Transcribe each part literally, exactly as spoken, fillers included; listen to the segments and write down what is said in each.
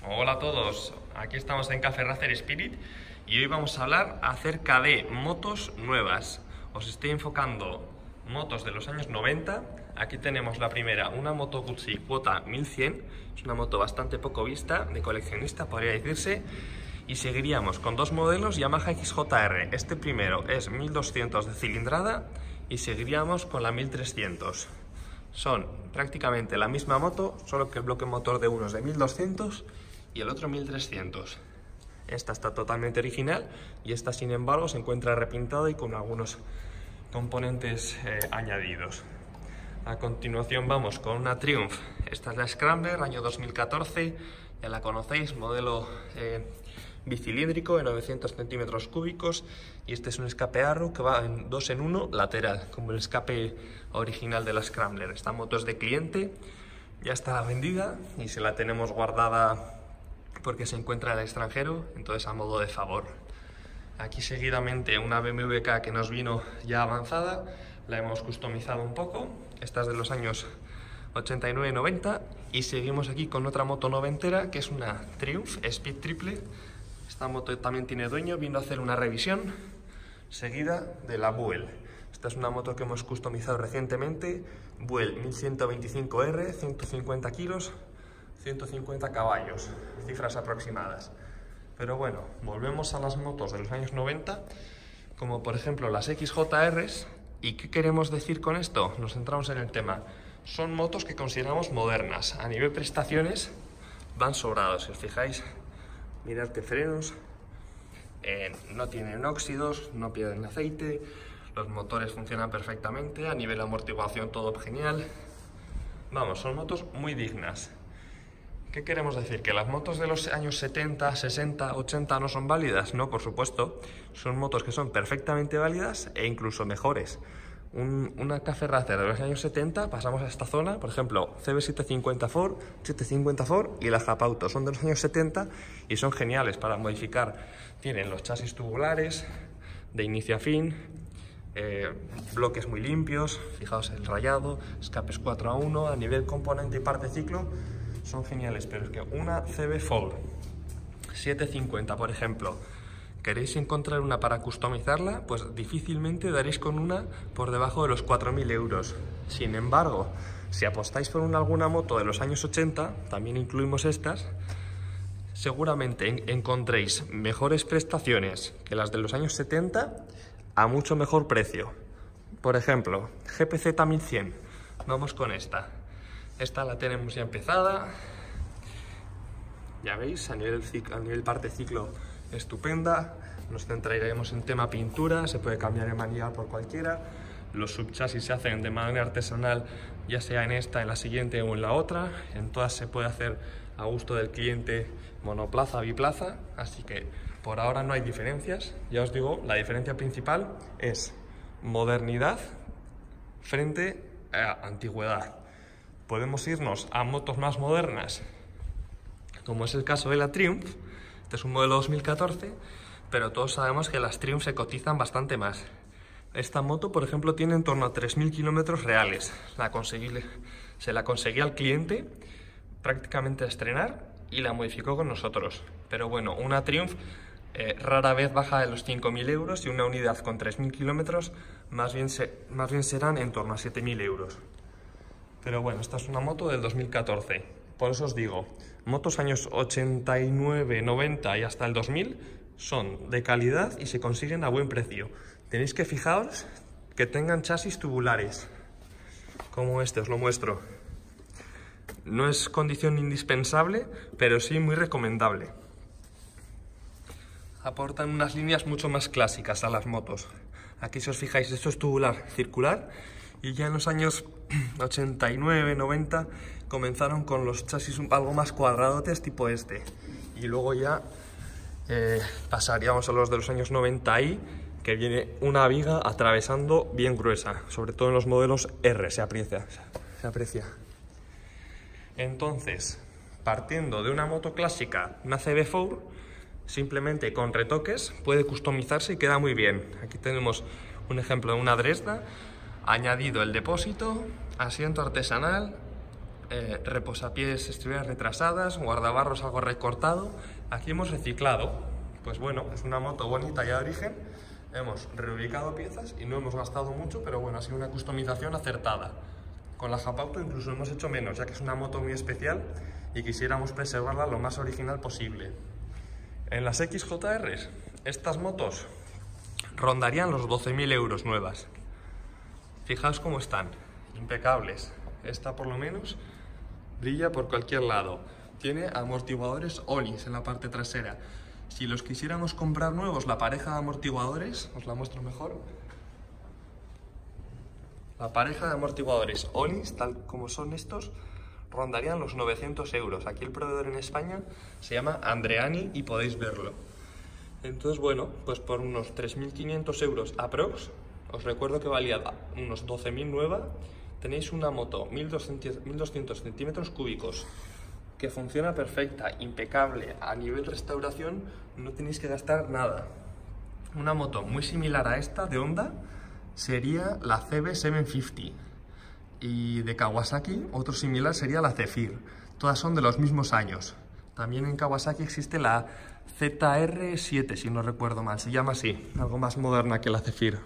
Hola a todos, aquí estamos en Café Racer Spirit y hoy vamos a hablar acerca de motos nuevas. Os estoy enfocando motos de los años noventa. Aquí tenemos la primera, una Moto Guzzi Quota mil cien, es una moto bastante poco vista, de coleccionista podría decirse. Y seguiríamos con dos modelos Yamaha X J R. Este primero es mil doscientos de cilindrada y seguiríamos con la mil trescientos. Son prácticamente la misma moto, solo que el bloque motor de uno es de mil doscientos y el otro mil trescientos. Esta está totalmente original y esta, sin embargo, se encuentra repintada y con algunos componentes eh, añadidos. A continuación vamos con una Triumph. Esta es la Scrambler, año dos mil catorce, ya la conocéis, modelo eh, bicilíndrico de novecientos centímetros cúbicos, y este es un escape Arrow que va en dos en uno lateral, como el escape original de la Scrambler. Esta moto es de cliente, ya está vendida y se la tenemos guardada porque se encuentra en el extranjero, entonces a modo de favor. Aquí seguidamente una B M W K que nos vino ya avanzada, la hemos customizado un poco. Esta es de los años ochenta y nueve noventa y seguimos aquí con otra moto noventera que es una Triumph Speed Triple. Esta moto también tiene dueño, vino a hacer una revisión seguida de la Buell. Esta es una moto que hemos customizado recientemente, Buell mil ciento veinticinco R, ciento cincuenta kilos, ciento cincuenta caballos, cifras aproximadas. Pero bueno, volvemos a las motos de los años noventa, como por ejemplo las X J Rs. ¿Y qué queremos decir con esto? Nos centramos en el tema. Son motos que consideramos modernas. A nivel prestaciones van sobrados, si os fijáis. Mirad qué frenos, eh, no tienen óxidos, no pierden aceite, los motores funcionan perfectamente, a nivel amortiguación todo genial. Vamos, son motos muy dignas. ¿Qué queremos decir? ¿Que las motos de los años setenta, sesenta, ochenta no son válidas? No, por supuesto, son motos que son perfectamente válidas e incluso mejores. Un, una Café Racer de los años setenta, pasamos a esta zona, por ejemplo, C B setecientos cincuenta Ford, setecientos cincuenta Ford y la Japauto, son de los años setenta y son geniales para modificar. Tienen los chasis tubulares de inicio a fin, eh, bloques muy limpios, fijaos el rayado, escapes cuatro a uno, a nivel componente y parte ciclo son geniales, pero es que una C B Ford setecientos cincuenta, por ejemplo, ¿queréis encontrar una para customizarla? Pues difícilmente daréis con una por debajo de los cuatro mil euros. Sin embargo, si apostáis por una, alguna moto de los años ochenta, también incluimos estas, seguramente en, encontréis mejores prestaciones que las de los años setenta a mucho mejor precio. Por ejemplo, G P Z mil cien. Vamos con esta. Esta la tenemos ya empezada. Ya veis, a nivel, a nivel parte ciclo estupenda. Nos centraremos en tema pintura, se puede cambiar el manillar por cualquiera. Los subchasis se hacen de manera artesanal, ya sea en esta, en la siguiente o en la otra. En todas se puede hacer a gusto del cliente, monoplaza, biplaza, así que por ahora no hay diferencias. Ya os digo, la diferencia principal es modernidad frente a antigüedad. Podemos irnos a motos más modernas, como es el caso de la Triumph. Este es un modelo dos mil catorce, pero todos sabemos que las Triumph se cotizan bastante más. Esta moto, por ejemplo, tiene en torno a tres mil kilómetros reales. La conseguí, se la conseguí al cliente prácticamente a estrenar y la modificó con nosotros. Pero bueno, una Triumph eh, rara vez baja de los cinco mil euros y una unidad con tres mil kilómetros más bien, se, más bien serán en torno a siete mil euros. Pero bueno, esta es una moto del dos mil catorce. Por eso os digo, motos años ochenta y nueve, noventa y hasta el dos mil son de calidad y se consiguen a buen precio. Tenéis que fijaros que tengan chasis tubulares, como este, os lo muestro. No es condición indispensable, pero sí muy recomendable. Aportan unas líneas mucho más clásicas a las motos. Aquí, si os fijáis, esto es tubular circular. Y ya en los años ochenta y nueve, noventa comenzaron con los chasis algo más cuadradotes tipo este. Y luego ya eh, pasaríamos a los de los años noventa y que viene una viga atravesando bien gruesa. Sobre todo en los modelos R se aprecia. Se aprecia. Entonces, partiendo de una moto clásica, una C B Ford, simplemente con retoques puede customizarse y queda muy bien. Aquí tenemos un ejemplo de una Dresda. Añadido el depósito, asiento artesanal, eh, reposapiés estriberas retrasadas, guardabarros algo recortado. Aquí hemos reciclado, pues bueno, es una moto bonita ya de origen, hemos reubicado piezas y no hemos gastado mucho, pero bueno, ha sido una customización acertada. Con la Japauto incluso hemos hecho menos, ya que es una moto muy especial y quisiéramos preservarla lo más original posible. En las X J R, estas motos rondarían los doce mil euros nuevas. Fijaos cómo están, impecables. Esta por lo menos brilla por cualquier lado. Tiene amortiguadores Olis en la parte trasera. Si los quisiéramos comprar nuevos, la pareja de amortiguadores, os la muestro mejor. La pareja de amortiguadores Olis, tal como son estos, rondarían los novecientos euros. Aquí el proveedor en España se llama Andreani y podéis verlo. Entonces, bueno, pues por unos tres mil quinientos euros aprox, os recuerdo que valía unos doce mil nueva, tenéis una moto mil doscientos centímetros cúbicos que funciona perfecta, impecable. A nivel restauración no tenéis que gastar nada. Una moto muy similar a esta de Honda sería la C B setecientos cincuenta y de Kawasaki otro similar sería la Zephyr. Todas son de los mismos años. También en Kawasaki existe la Z R siete, si no recuerdo mal, se llama así, algo más moderna que la Zephyr.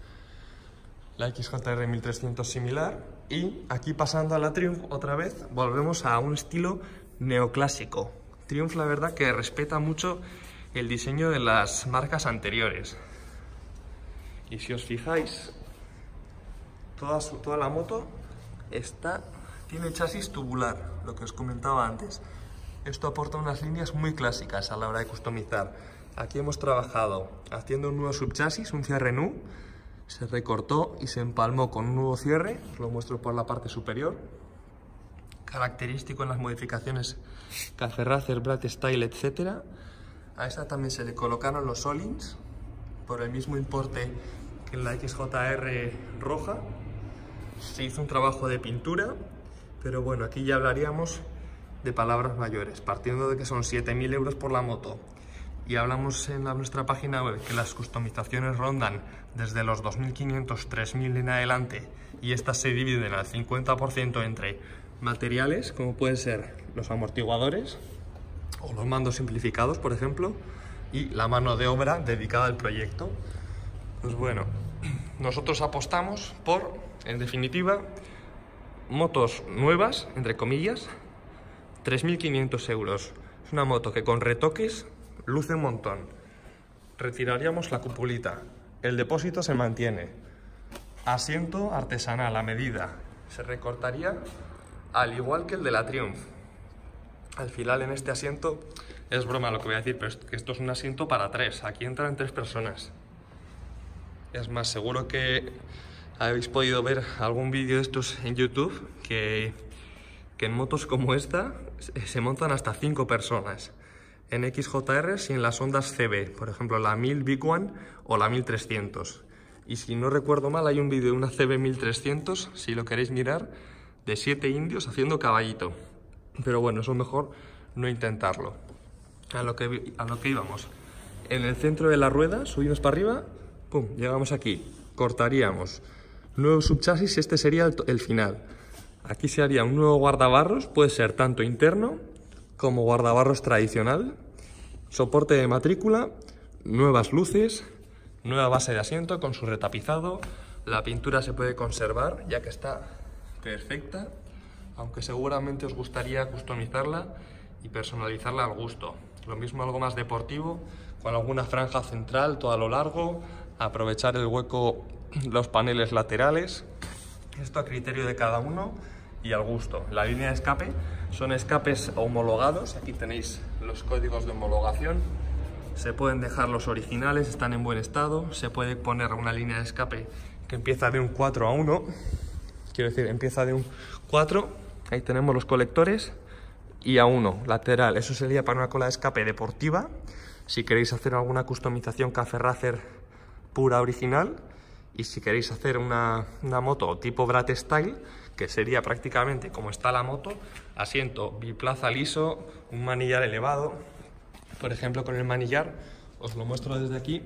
La X J R mil trescientos similar, y aquí pasando a la Triumph otra vez volvemos a un estilo neoclásico. Triumph, la verdad, que respeta mucho el diseño de las marcas anteriores. Y si os fijáis, toda, su, toda la moto está, tiene chasis tubular, lo que os comentaba antes. Esto aporta unas líneas muy clásicas a la hora de customizar. Aquí hemos trabajado haciendo un nuevo subchasis, un cierre nu. Se recortó y se empalmó con un nuevo cierre, os lo muestro por la parte superior. Característico en las modificaciones Café Racer, Brat Style, etcétera. A esta también se le colocaron los Olins, por el mismo importe que en la X J R roja. Se hizo un trabajo de pintura, pero bueno, aquí ya hablaríamos de palabras mayores, partiendo de que son siete mil euros por la moto. Y hablamos en la, nuestra página web que las customizaciones rondan desde los dos mil quinientos, tres mil en adelante, y estas se dividen al cincuenta por ciento entre materiales, como pueden ser los amortiguadores o los mandos simplificados, por ejemplo, y la mano de obra dedicada al proyecto. Pues bueno, nosotros apostamos por, en definitiva, motos nuevas, entre comillas, tres mil quinientos euros. Es una moto que con retoques luce un montón. Retiraríamos la cupulita. El depósito se mantiene. Asiento artesanal a medida. Se recortaría al igual que el de la Triumph. Al final en este asiento, es broma lo que voy a decir, pero es que esto es un asiento para tres. Aquí entran tres personas. Es más, seguro que habéis podido ver algún vídeo de estos en YouTube que, que en motos como esta se montan hasta cinco personas. En X J R y en las Hondas C B, por ejemplo la mil Big One o la mil trescientos. Y si no recuerdo mal, hay un vídeo de una C B mil trescientos, si lo queréis mirar, de siete indios haciendo caballito. Pero bueno, eso es mejor no intentarlo. A lo que, a lo que íbamos. En el centro de la rueda, subimos para arriba, pum, llegamos aquí. Cortaríamos nuevo subchasis, este sería el, el final. Aquí se haría un nuevo guardabarros, puede ser tanto interno como guardabarros tradicional, soporte de matrícula, nuevas luces, nueva base de asiento con su retapizado. La pintura se puede conservar ya que está perfecta, aunque seguramente os gustaría customizarla y personalizarla al gusto. Lo mismo algo más deportivo, con alguna franja central todo a lo largo, aprovechar el hueco, los paneles laterales. Esto a criterio de cada uno y al gusto. La línea de escape son escapes homologados, aquí tenéis los códigos de homologación. Se pueden dejar los originales, están en buen estado. Se puede poner una línea de escape que empieza de un cuatro a uno, quiero decir, empieza de un cuatro, ahí tenemos los colectores, y a uno, lateral. Eso sería para una cola de escape deportiva, si queréis hacer alguna customización Café Racer pura original. Y si queréis hacer una, una moto tipo Brat Style, que sería prácticamente como está la moto, asiento biplaza liso, un manillar elevado. Por ejemplo, con el manillar, os lo muestro desde aquí,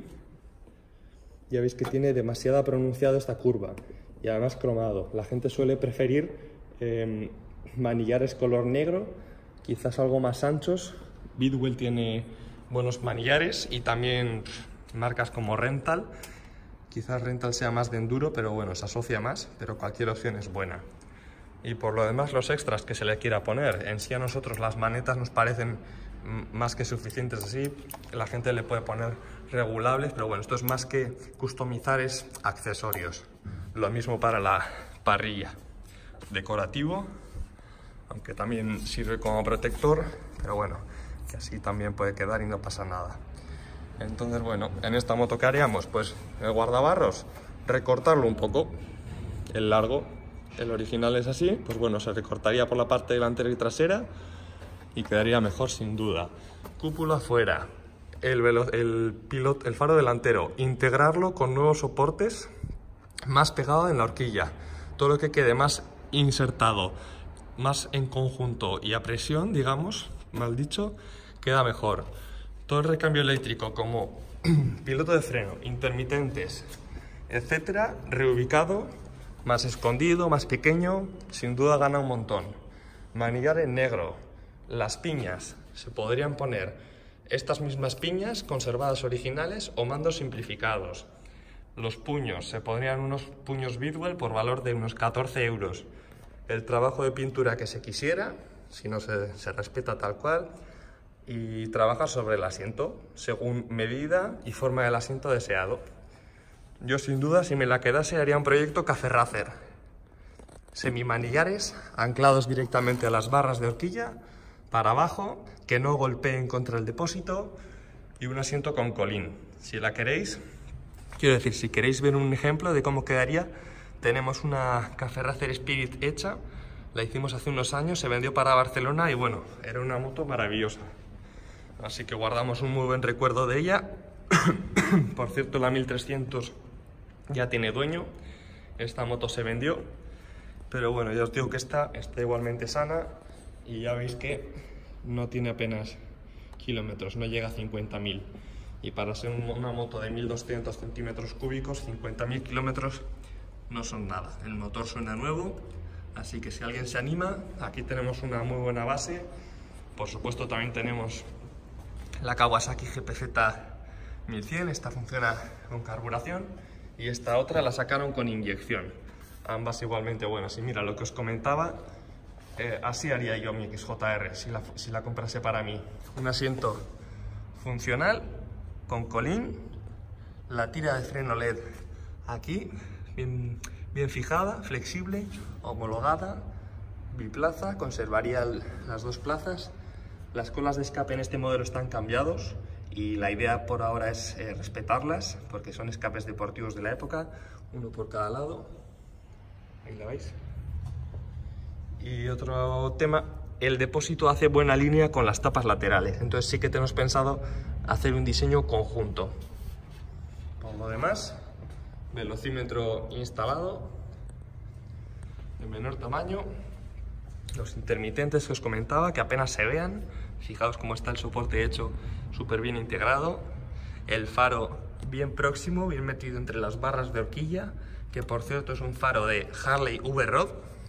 ya veis que tiene demasiada pronunciada esta curva y además cromado. La gente suele preferir eh, manillares color negro, quizás algo más anchos. Bidwell tiene buenos manillares y también marcas como Rental. Quizás Rental sea más de enduro, pero bueno, se asocia más, pero cualquier opción es buena. Y por lo demás, los extras que se le quiera poner. En sí a nosotros las manetas nos parecen más que suficientes así. La gente le puede poner regulables, pero bueno, esto es más que customizar, es accesorios. Lo mismo para la parrilla. Decorativo, aunque también sirve como protector, pero bueno, que así también puede quedar y no pasa nada. Entonces, bueno, en esta moto, ¿qué haríamos? Pues el guardabarros, recortarlo un poco, el largo, el original es así, pues bueno, se recortaría por la parte delantera y trasera y quedaría mejor sin duda. Cúpula afuera, el, velo, el, pilot, el faro delantero, integrarlo con nuevos soportes más pegado en la horquilla, todo lo que quede más insertado, más en conjunto y a presión, digamos, mal dicho, queda mejor. Todo el recambio eléctrico como piloto de freno, intermitentes, etcétera, reubicado, más escondido, más pequeño, sin duda gana un montón. Manillar en negro, las piñas, se podrían poner estas mismas piñas conservadas originales o mandos simplificados. Los puños, se podrían unos puños Bidwell por valor de unos catorce euros. El trabajo de pintura que se quisiera, si no se, se respeta tal cual, y trabajar sobre el asiento, según medida y forma del asiento deseado. Yo sin duda, si me la quedase, haría un proyecto Café Racer. Semimanillares, anclados directamente a las barras de horquilla, para abajo, que no golpeen contra el depósito, y un asiento con colín. Si la queréis, quiero decir, si queréis ver un ejemplo de cómo quedaría, tenemos una Café Racer Spirit hecha, la hicimos hace unos años, se vendió para Barcelona y bueno, era una moto maravillosa. Así que guardamos un muy buen recuerdo de ella. Por cierto, la mil trescientos ya tiene dueño, esta moto se vendió, pero bueno, ya os digo que esta está igualmente sana y ya veis que no tiene apenas kilómetros, no llega a cincuenta mil. Y para ser una moto de mil doscientos centímetros cúbicos, cincuenta mil kilómetros no son nada. El motor suena nuevo, así que si alguien se anima, aquí tenemos una muy buena base. Por supuesto también tenemos la Kawasaki G P Z mil cien, esta funciona con carburación y esta otra la sacaron con inyección. Ambas igualmente buenas. Y mira, lo que os comentaba, eh, así haría yo mi X J R si la, si la comprase para mí. Un asiento funcional, con colín, la tira de freno L E D aquí, bien, bien fijada, flexible, homologada, biplaza, conservaría el, las dos plazas. Las colas de escape en este modelo están cambiados y la idea por ahora es eh, respetarlas porque son escapes deportivos de la época, uno por cada lado, ahí la veis. Y otro tema, el depósito hace buena línea con las tapas laterales, entonces sí que tenemos pensado hacer un diseño conjunto. Por lo demás, velocímetro instalado de menor tamaño, los intermitentes que os comentaba que apenas se vean, fijaos cómo está el soporte hecho, súper bien integrado, el faro bien próximo, bien metido entre las barras de horquilla, que por cierto es un faro de Harley V-Rod.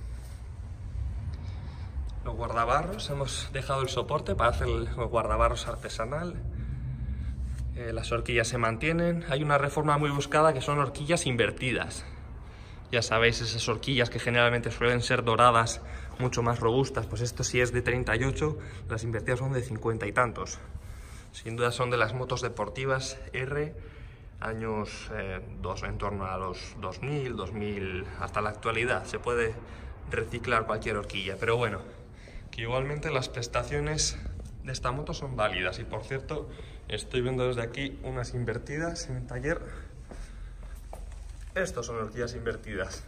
Los guardabarros, hemos dejado el soporte para hacer el guardabarros artesanal. Eh, las horquillas se mantienen. Hay una reforma muy buscada que son horquillas invertidas. Ya sabéis, esas horquillas que generalmente suelen ser doradas, mucho más robustas, pues esto sí es de treinta y ocho, las invertidas son de cincuenta y tantos. Sin duda son de las motos deportivas R, años eh, dos, en torno a los dos mil, dos mil, hasta la actualidad. Se puede reciclar cualquier horquilla, pero bueno, que igualmente las prestaciones de esta moto son válidas. Y por cierto, estoy viendo desde aquí unas invertidas en el taller. Estos son horquillas invertidas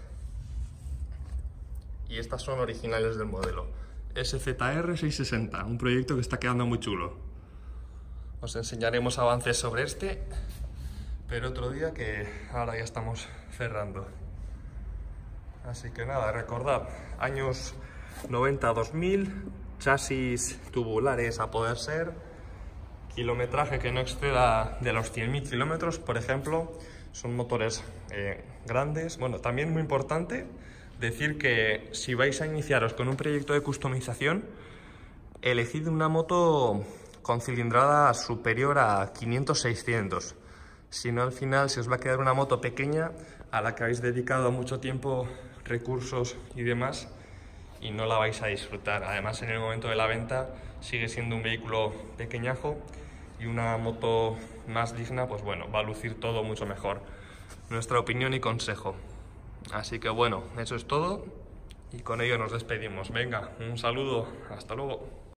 y estas son originales del modelo S Z R seiscientos sesenta, un proyecto que está quedando muy chulo. Os enseñaremos avances sobre este, pero otro día, que ahora ya estamos cerrando. Así que nada, recordad, años noventa a dos mil, chasis tubulares a poder ser, kilometraje que no exceda de los cien mil kilómetros, por ejemplo. Son motores eh, grandes. Bueno, también muy importante, decir que si vais a iniciaros con un proyecto de customización, elegid una moto con cilindrada superior a quinientos seiscientos. Si no, al final se os va a quedar una moto pequeña a la que habéis dedicado mucho tiempo, recursos y demás, y no la vais a disfrutar. Además, en el momento de la venta sigue siendo un vehículo pequeñajo, y una moto más digna, pues bueno, va a lucir todo mucho mejor. Nuestra opinión y consejo. Así que bueno, eso es todo y con ello nos despedimos. Venga, un saludo, hasta luego.